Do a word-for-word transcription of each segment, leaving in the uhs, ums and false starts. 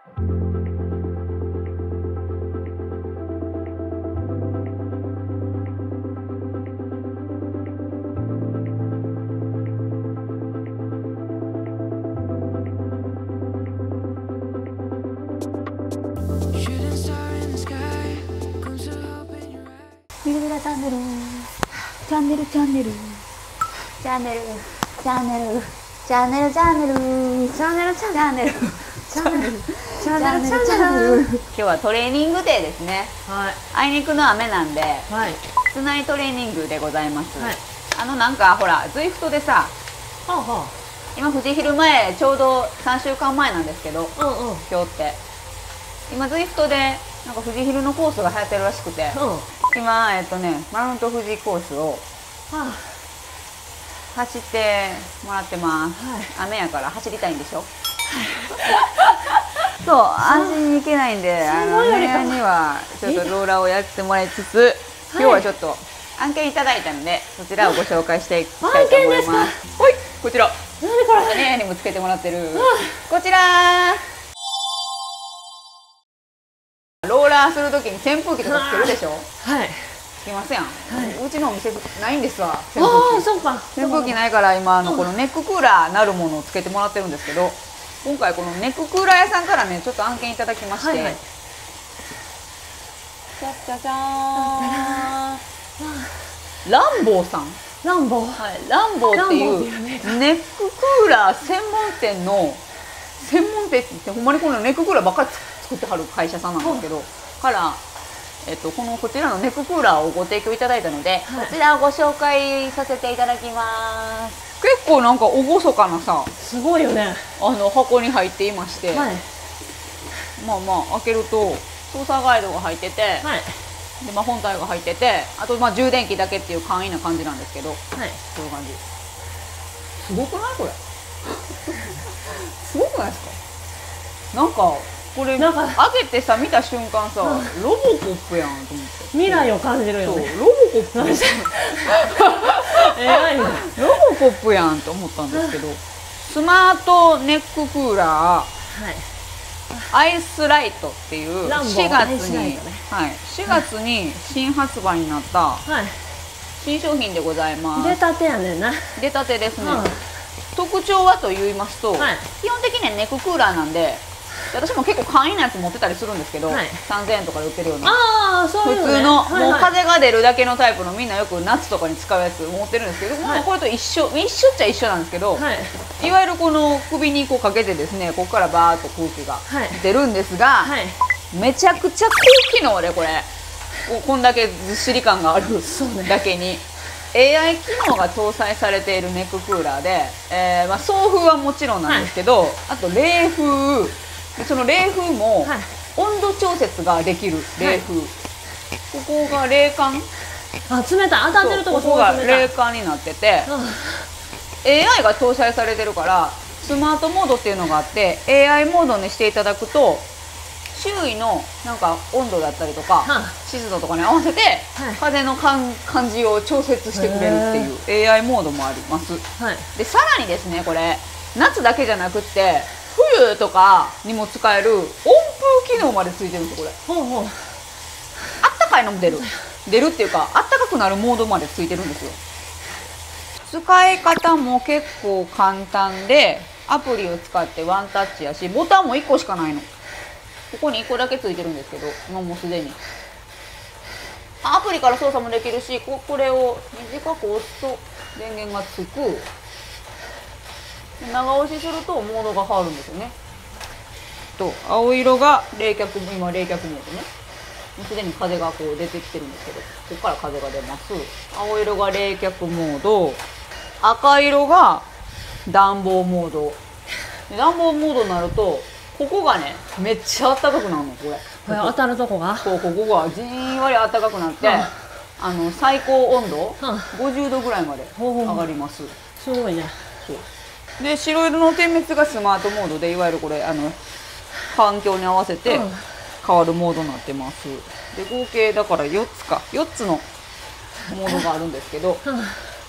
ミルミラチャンネルチャンネルチャンネルチャンネルチャンネルチャンネルチャンネルチャンネルチャンネルチャンネルチャンネルチャンネル。今日はトレーニングデーですね。はい。あいにくの雨なんで、はい、室内トレーニングでございます。はい、あのなんかほらズイフトでさ、はあはあ、今富士ヒル前ちょうどさんしゅうかんまえなんですけど、うんうん、今日って今ズイフトでなんか富士ヒルのコースが流行ってるらしくて、うん、今えっとねマウント富士コースを、はあ、走ってもらってます。はい、雨やから走りたいんでしょ。そう安心に行けないんで、あの部屋にはちょっとローラーをやってもらいつつ、今日はちょっと案件いただいたのでそちらをご紹介していきたいと思います。はい、こちら何これ、部屋にもつけてもらってるこちら。ローラーするときに扇風機とかつけるでしょ。はい、つけますやん。うちのお店ないんですわ、扇風機。そうか、扇風機ないから今あのこのネッククーラーなるものをつけてもらってるんですけど、今回このネッククーラー屋さんからねちょっと案件いただきまして、はいはい、じゃじゃじゃーん、ランボーさん、ランボー、はい、ランボーっていうネッククーラー専門店の専門店ってほんまにこのネッククーラーばっかり作ってはる会社さんなんですけど、から、えっと、このこちらのネッククーラーをご提供いただいたので、はい、こちらをご紹介させていただきます。結構なんか厳かなさ、すごいよね、あの箱に入っていまして、はい、まあまあ開けると操作ガイドが入ってて、はい、でまあ本体が入ってて、あとまあ充電器だけっていう簡易な感じなんですけど、はい、こういう感じ。すごくないこれすごくないですか。なんかこれ開けてさ見た瞬間さ、うん、ロボコップやんと思って、未来を感じるよね。そうロボコップえロボコップやんと思ったんですけど、スマートネッククーラー、はい、アイスライトっていうしがつに、はい、しがつに新発売になった新商品でございます。出たてやねんな。出たてですね。うん、特徴はと言いますと、はい、基本的にはネッククーラーなんで、私も結構簡易なやつ持ってたりするんですけど、はい、さんぜんえんとかで売ってるような、あそういうの、ね、普通の、はいはい、もう風が出るだけのタイプのみんなよく夏とかに使うやつ持ってるんですけど、はい、これと一緒一緒っちゃ一緒なんですけど、はい、いわゆるこの首にこうかけてですね、ここからバーッと空気が出るんですが、はい、めちゃくちゃ高機能でこれこんだけずっしり感があるだけに。エーアイ 機能が搭載されているネッククーラーで、えーまあ、送風はもちろんなんですけど、はい、あと冷風、その冷風も温度調節ができる冷風、はい、ここが冷感、あ冷たい、当たってるとこ、ここが冷感になってて、うん、エーアイ が搭載されてるからスマートモードっていうのがあって エーアイ モードにしていただくと周囲のなんか温度だったりとか、はあ、湿度とかに合わせて、はい、風の感じを調節してくれるっていう エーアイ モードもあります。はい、でさらにですね、これ夏だけじゃなくって冬とかにも使える温風機能までついてるんですよ。これほうほう、あったかいのも出る出るっていうかあったかくなるモードまでついてるんですよ。使い方も結構簡単で、アプリを使ってワンタッチやし、ボタンもいっこしかないの。ここにいっこだけついてるんですけど、もうもうすでにアプリから操作もできるし、ここれを短く押すと電源がつく。長押しするとモードが変わるんですよね。と青色が冷却、今冷却モードね。もうすでに風がこう出てきてるんですけど、ここから風が出ます。青色が冷却モード、赤色が暖房モード。暖房モードになるとここがねめっちゃ暖かくなるの。これ当たるとこがこうここがじんわり暖かくなって、うん、あの最高温度、うん、ごじゅうどぐらいまで上がります。すごいね。そうで白色の点滅がスマートモードで、いわゆるこれあの環境に合わせて変わるモードになってます。で合計だからよっつかよっつのモードがあるんですけど、うん、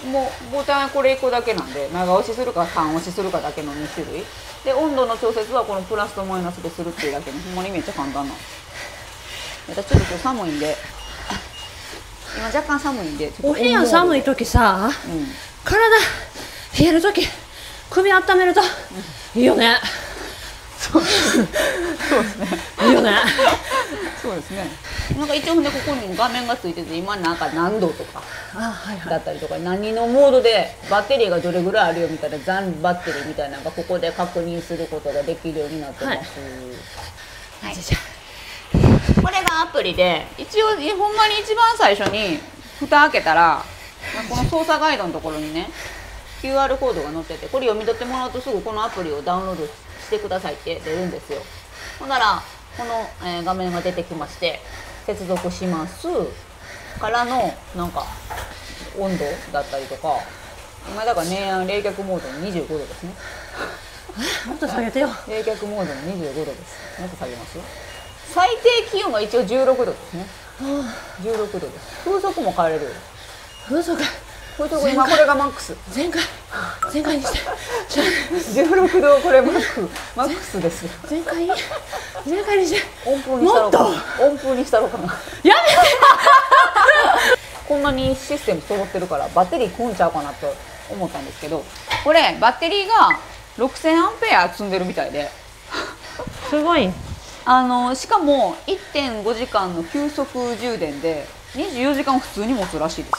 もうボタンこれいっこだけなんで、長押しするか短押しするかだけのに種類で、温度の調節はこのプラスとマイナスでするっていうだけの、ほんまにめっちゃ簡単なんです。ちょっと今日寒いんで、今若干寒いんで、 お部屋寒い時さ、うん、体冷える時首温めるといいよね。 そうそうですね。 いいよね。 そうですね。なんか一応ね、ここにも画面がついてて、今なんか何度とかだったりとか、何のモードでバッテリーがどれぐらいあるよみたいな残バッテリーみたいなのがここで確認することができるようになってます。はい。はい、これがアプリで、一応ほんまに一番最初に蓋開けたら、この操作ガイドのところにね キューアール コードが載ってて、これ読み取ってもらうとすぐこのアプリをダウンロードしてくださいって出るんですよ。ほんならこの、えー、画面が出てきまして、接続しますからのなんか温度だったりとか、今だから明暗冷却モードににじゅうごどですね。 もっと下げてよ。 冷却モードににじゅうごどです。もっと下げます。最低気温が一応じゅうろくどですね。じゅうろくどです。風速も変えれるよ。 風速風速今これがマックス。 前回前回にしてじゅうろくど、これマックマックスです。 前回前回にして温風にしたろうかな。温風にしたろうかな。 やめてこんなにシステム揃ってるからバッテリー食うんちゃうかなと思ったんですけど、これバッテリーがろくせんアンペア積んでるみたいで、 すごい。 あのしかも いってんごじかんの急速充電でにじゅうよじかん普通に持つらしいです。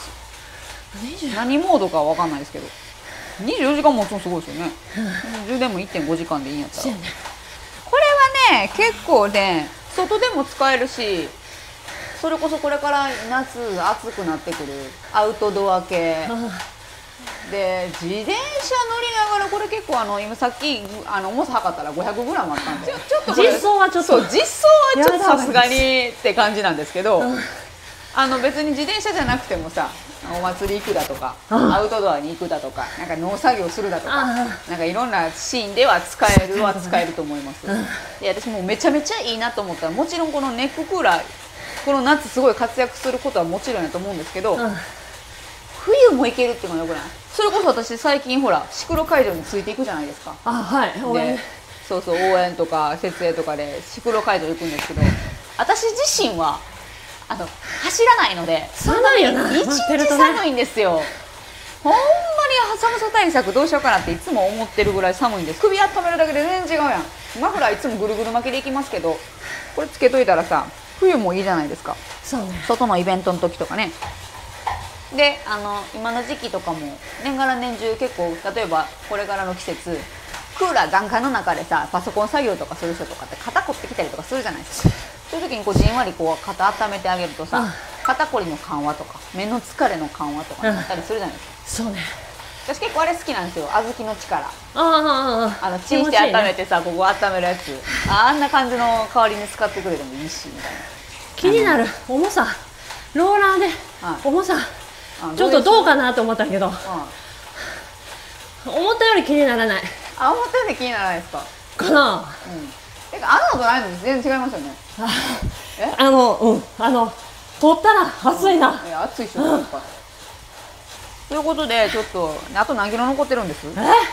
何モードかは分かんないですけどにじゅうよじかん持つのすごいですよね。充電も いってんごじかんでいいんやったら、ね、これはね結構ね外でも使えるし、それこそこれから夏暑くなってくるアウトドア系で、自転車乗りながらこれ結構あの今さっきあの重さ測ったら ごひゃくグラム あったんで、ちょちょっとこれ実装はちょっと、 そう実装はちょっとさすがにって感じなんですけど、うん、あの別に自転車じゃなくてもさ、お祭り行くだとか、うん、アウトドアに行くだとか、なんか農作業するだとか、うん、なんかいろんなシーンでは使えるは使えると思います。うん、で私もうめちゃめちゃいいなと思ったら、もちろんこのネッククーラーこの夏すごい活躍することはもちろんやと思うんですけど、うん、冬も行けるっていうのがよくない？それこそ私最近ほらシクロ会場についていくじゃないですか。 あ、はい、応援。 そうそう、応援とか設営とかでシクロ会場行くんですけど、私自身はあの走らないので寒いよな。 一日寒いんですよ。ほんまに寒さ対策どうしようかなっていつも思ってるぐらい寒いんです。首温めるだけで全然違うやん。マフラーいつもぐるぐる巻きでいきますけど、これつけといたらさ冬もいいじゃないですか。 そうね。 外のイベントの時とかね。で、あの今の時期とかも年がら年中結構、例えばこれからの季節クーラー眼科の中でさパソコン作業とかする人とかって肩凝ってきたりとかするじゃないですか。そういう時にこうじんわりこう肩温めてあげるとさ、うん、肩こりの緩和とか目の疲れの緩和とかになったりするじゃないですか。 うん、そうね。 私結構あれ好きなんですよ。小豆の力。 あああのチンして温めてさ、ね、ここ温めるやつ。あ, あんな感じの代わりに使ってくれてもいいしみたいな。 気になる重さ。ローラーで重さ。ちょっとどうかなと思ったけど、うん、思ったより気にならない。 あ、思ったより気にならないですか。 かな。うん。 てかあんなことないの全然違いますよね。 え？あのうんあの取ったら熱いな。 うん、いや熱いっしょ。やっぱ。ということでちょっとあと何キロ残ってるんです？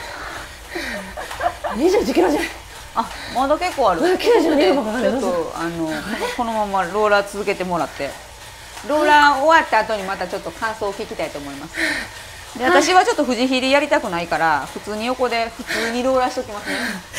え？にじゅういちキロじゃん。 あ、まだ結構ある。 きゅうじゅうにキロかかる。 ちょっとあのこのままローラー続けてもらって。ローラー終わった後にまたちょっと感想を聞きたいと思います。で、私はちょっと富士火でやりたくないから普通に横で普通にローラーしておきますね。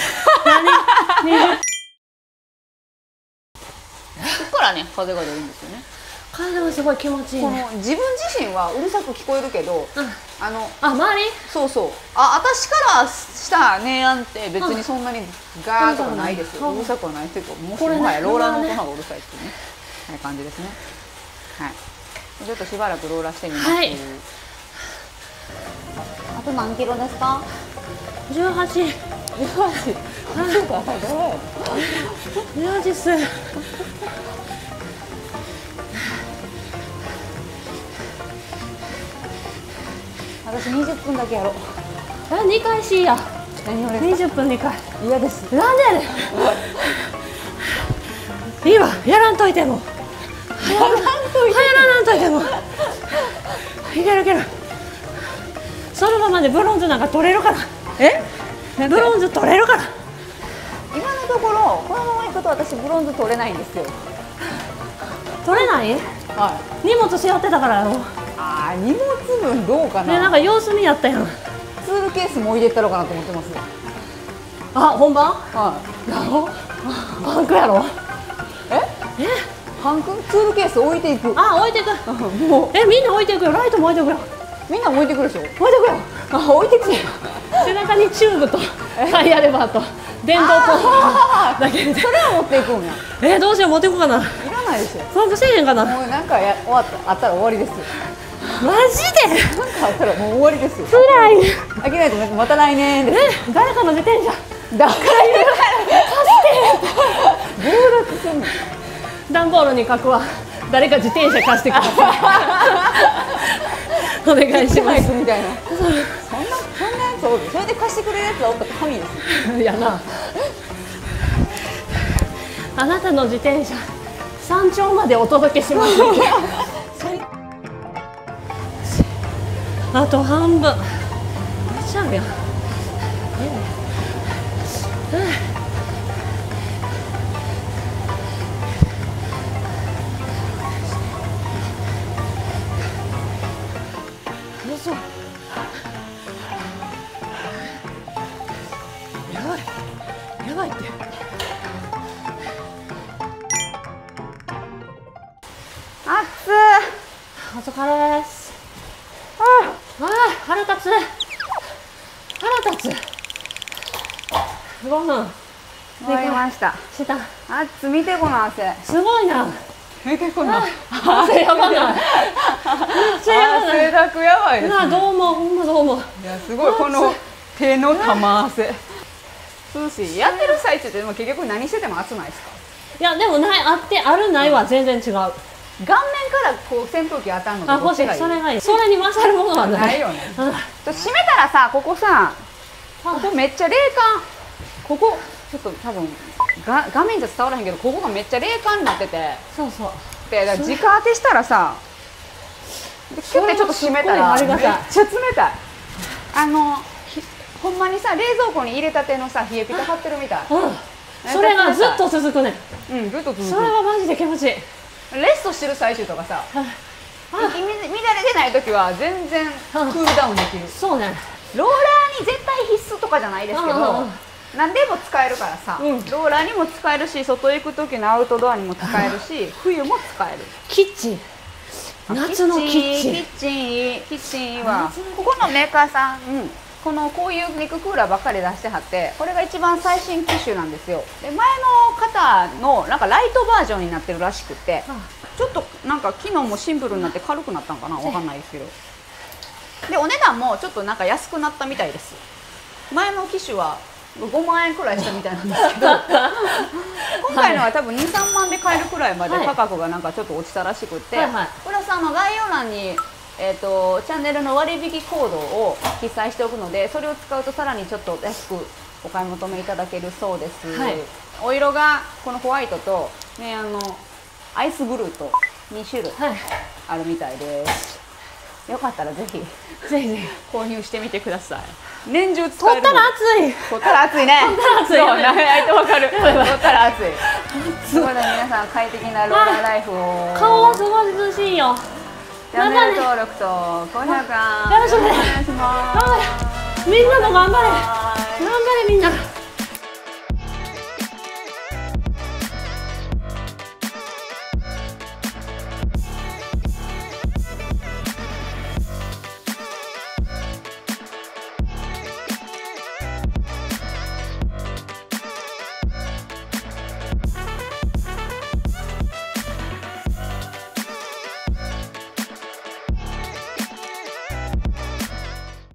そこからね風が出るんですよね。 風がすごい気持ちいい、ね、 この自分自身はうるさく聞こえるけど、うん、あのあ周りそうそう、あ私からした明暗って別にそんなにガーとかないですよ。うるさくはないけど、もしもはやローラーの音の方がうるさいっていうね、はい、感じですね。はい、ちょっとしばらくローラーしてみます。はい、あと何キロですか？ じゅうはち。じゅうはち。じゅうはちっす。 私にじゅっぷんだけやろう。 え、にかいしいや。にじゅっぷんにかい。 嫌です。 なんでやねん。いいわ、やらんといても。やらんといても。いけるいける。 そのままでブロンズなんか取れるから。 えブロンズ取れるから。 今のところこのまま行くと私ブロンズ取れないんですよ。 取れない？ はい。 荷物背負ってたからやろ。 ああ、荷物分どうかな。 ね、なんか様子見やったやん。 ツールケースも入れたろうかなと思ってます。 あ、本番？ はい。 やろ？パンクやろ？ え？え？パンク？ツールケース置いていく。 あ、置いていく。もう。え、みんな置いていくよ。ライトも置いていくよ。 みんな置いてくるでしょ。置いてくよ。 あ、置いてくよ。背中にチューブとタイヤレバーと電動ポンプだけで。 それは持っていくんや。 え、どうしよう、持っていこうかな。いらないですよ。 パンクせえへんかな。 もうなんかや終わったあったら終わりですよ。 マジで？ なんかあったらもう終わりですよ。 辛い。 飽きないとまた来年です。 え、誰かの自転車。 だから言うから貸して。暴落すんの。 段ボールに書くわ。誰か自転車貸してください。お願いします。 みたいな。そんなそんなやつおる。それで貸してくれるやつはおったら神です。 いやな。あなたの自転車山頂までお届けします。あと半分。めっちゃあるやん。そう。やばい。やばいって。 暑い。 お疲れです。ああ、腹立つ。腹立つ。ごふん。 終わりました。 した。 暑見てこの汗。 すごいな。 見てこの汗やばない。めっちゃやばない。 汗だくやばいです、ね。 どうも、ほんまどうも。 いや、すごいこの手の玉汗。涼しい。やってる最中ってでも結局何してても暑ないですか？ いや、でもない、あってあるないは全然違う。 顔面からこう扇風機当たるのとどっちがいい？ それがいい。それに勝るものはない。 ないよね。閉めたらさ、ここさ、ここめっちゃ冷感。ここちょっと多分が画面じゃ伝わらへんけど、ここがめっちゃ冷感になってて。 そうそう。 で、直当てしたらさ、でキュッてちょっと閉めたらめっちゃ冷たい。あのほんまにさ、冷蔵庫に入れたてのさ、冷えピタ買ってるみたい。 うん。それがずっと続くね。 うん、ずっと続く。 それはマジで気持ちいい。 レストしてる最中とかさ、息乱れてない時は全然クールダウンできる。 そうね。 ローラーに絶対必須とかじゃないですけど、何でも使えるからさ、ローラーにも使えるし、外行く時のアウトドアにも使えるし、冬も使える。 キッチン。夏のキッチン。 キッチンいい、キッチンいいわ。ここのメーカーさん、このこういうネッククーラーばっかり出してはって、これが一番最新機種なんですよ。で、前の方のなんかライトバージョンになってるらしくて、ちょっとなんか機能もシンプルになって軽くなったのかな、わかんないですけど。で、お値段もちょっとなんか安くなったみたいです。前の機種はごまんえんくらいしたみたいなんですけど、今回のは多分に、さんまんで買えるくらいまで価格がなんかちょっと落ちたらしくて、プラスあの概要欄にえーとチャンネルの割引コードを記載しておくので、それを使うとさらにちょっと安くお買い求めいただけるそうです。はい、お色がこのホワイトと、ね、あのアイスブルーとに種類あるみたいです。よかったらぜひぜひぜひ購入してみてください。年中使える。取ったら暑い。取ったら暑いね。取ったら暑い。そう、相手わかる。取ったら暑い。そこで皆さん快適なローラーライフを。 顔はすごい涼しいよ。 チャンネル登録と高評価よろしくお願いします。 みんなも頑張れ。